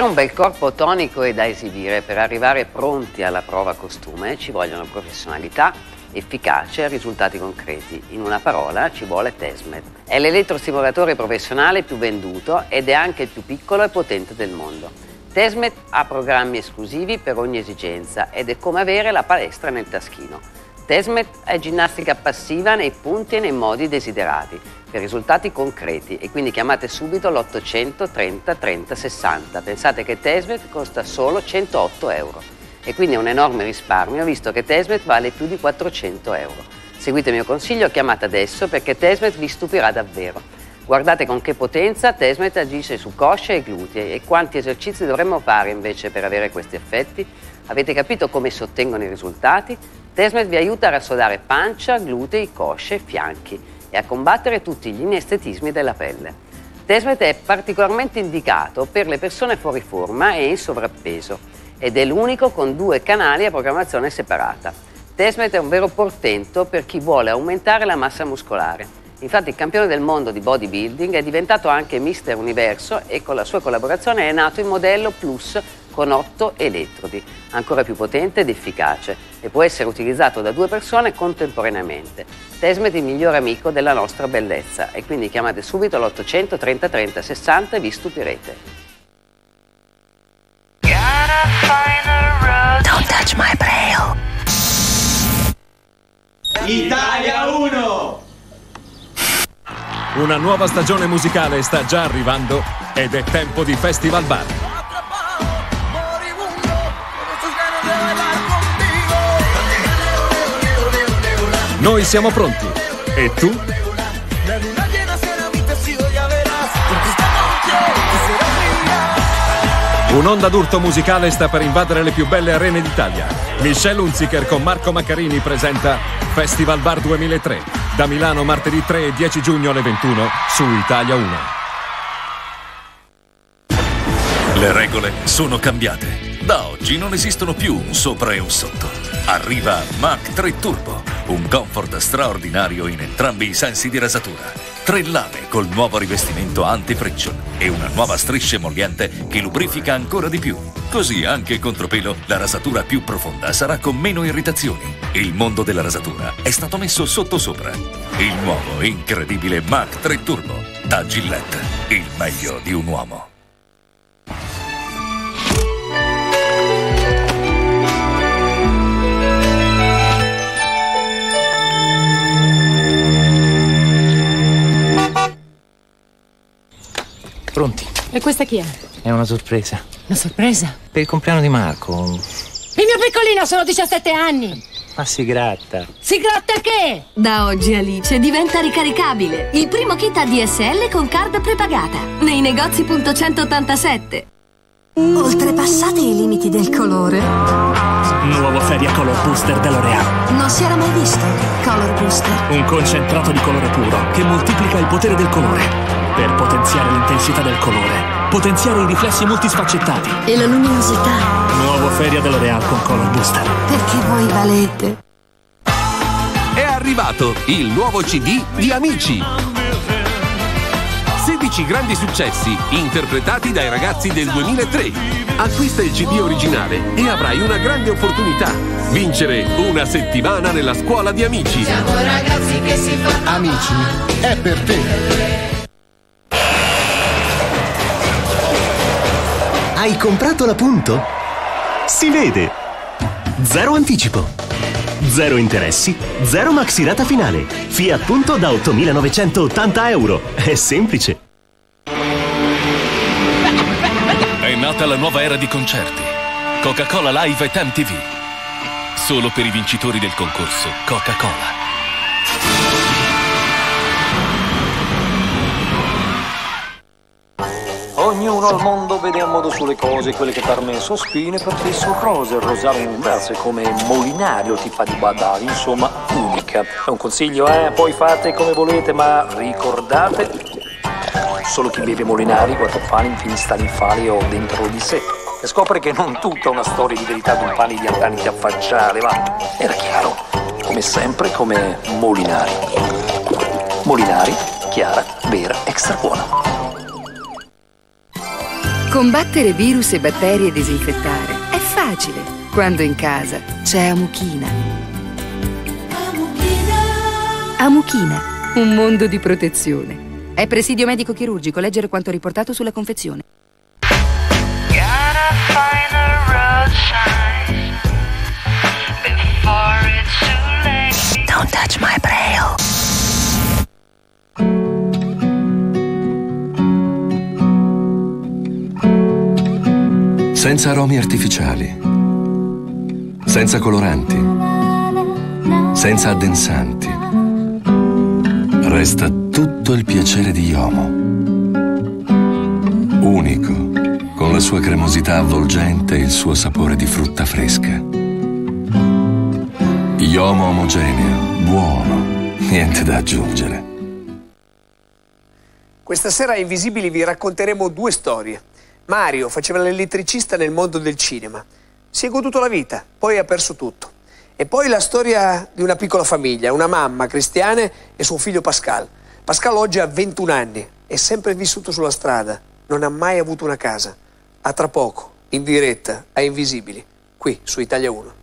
avere un bel corpo tonico e da esibire, per arrivare pronti alla prova costume ci vogliono professionalità, efficacia e risultati concreti. In una parola ci vuole Tesmet. È l'elettrostimolatore professionale più venduto ed è anche il più piccolo e potente del mondo. Tesmet ha programmi esclusivi per ogni esigenza ed è come avere la palestra nel taschino. Tesmet è ginnastica passiva nei punti e nei modi desiderati, per risultati concreti, e quindi chiamate subito l'800 30 30 60. Pensate che Tesmet costa solo 108 euro e quindi è un enorme risparmio, visto che Tesmet vale più di 400 euro. Seguite il mio consiglio, chiamate adesso perché Tesmet vi stupirà davvero. Guardate con che potenza Tesmet agisce su coscia e glutei e quanti esercizi dovremmo fare invece per avere questi effetti. Avete capito come si ottengono i risultati? Tesmet vi aiuta a rassodare pancia, glutei, cosce e fianchi e a combattere tutti gli inestetismi della pelle. Tesmet è particolarmente indicato per le persone fuori forma e in sovrappeso ed è l'unico con 2 canali a programmazione separata. Tesmet è un vero portento per chi vuole aumentare la massa muscolare. Infatti il campione del mondo di bodybuilding è diventato anche Mister Universo e con la sua collaborazione è nato il modello Plus con 8 elettrodi, ancora più potente ed efficace, e può essere utilizzato da 2 persone contemporaneamente. Tesmet è il migliore amico della nostra bellezza e quindi chiamate subito l'800 30 30 60 e vi stupirete. Don't touch my braille. Italia 1! Una nuova stagione musicale sta già arrivando ed è tempo di Festival Bar. Noi siamo pronti. E tu? Un'onda d'urto musicale sta per invadere le più belle arene d'Italia. Michelle Hunziker con Marco Maccarini presenta Festival Bar 2003. Da Milano martedì 3 e 10 giugno alle 21 su Italia 1. Le regole sono cambiate. Da oggi non esistono più un sopra e un sotto. Arriva Mach 3 Turbo, un comfort straordinario in entrambi i sensi di rasatura. 3 lame col nuovo rivestimento anti-friction e una nuova striscia emolliente che lubrifica ancora di più. Così anche il contropelo, la rasatura più profonda sarà con meno irritazioni. Il mondo della rasatura è stato messo sotto sopra. Il nuovo e incredibile Mach 3 Turbo da Gillette, il meglio di un uomo. Pronti? E questa chi è? È una sorpresa. Una sorpresa? Per il compleanno di Marco. Il mio piccolino, sono 17 anni! Ma si gratta. Si gratta che? Da oggi Alice diventa ricaricabile. Il primo kit ADSL con card prepagata. Nei negozi.187. Oltrepassate i limiti del colore. Nuovo Feria Color Booster da L'Oreal. Non si era mai visto Color Booster. Un concentrato di colore puro che moltiplica il potere del colore per potenziare l'intensità del colore, potenziare i riflessi multisfaccettati E la luminosità. Nuovo Feria da L'Oreal con Color Booster. Perché voi valete. È arrivato il nuovo CD di Amici. 16 grandi successi interpretati dai ragazzi del 2003. Acquista il CD originale e avrai una grande opportunità: vincere una settimana nella scuola di Amici. Siamo ragazzi che si fanno. Amici è per te. Hai comprato la Punto? Si vede! Zero anticipo, zero interessi, zero maxirata finale. Fiat Punto da 8.980 euro. È semplice. È nata la nuova era di concerti. Coca-Cola Live e MTV. Solo per i vincitori del concorso Coca-Cola. Ognuno al mondo vede a modo sulle cose, quelle che per me sono spine, per te sono rose. Rosare un verso è come Molinario ti fa di badare, insomma, unica. È un consiglio, poi fate come volete, ma ricordate, solo chi beve Molinari, guarda pane, infine sta in fali o dentro di sé. E scopre che non tutta una storia di verità d'un pane di anni affacciare, ma era chiaro, come sempre, come Molinari. Molinari, chiara, vera, extra buona. Combattere virus e batteri e disinfettare è facile quando in casa c'è Amuchina. Amuchina, un mondo di protezione. È presidio medico chirurgico. Leggere quanto riportato sulla confezione. Don't touch my braille. Senza aromi artificiali, senza coloranti, senza addensanti. Resta tutto il piacere di Yomo. Unico, con la sua cremosità avvolgente e il suo sapore di frutta fresca. Yomo omogeneo, buono, niente da aggiungere. Questa sera a Invisibili vi racconteremo 2 storie. Mario faceva l'elettricista nel mondo del cinema. Si è goduto la vita, poi ha perso tutto. E poi la storia di una piccola famiglia, una mamma, Cristiane, e suo figlio Pascal. Pascal oggi ha 21 anni, è sempre vissuto sulla strada, non ha mai avuto una casa. A tra poco, in diretta, a Invisibili, qui su Italia 1.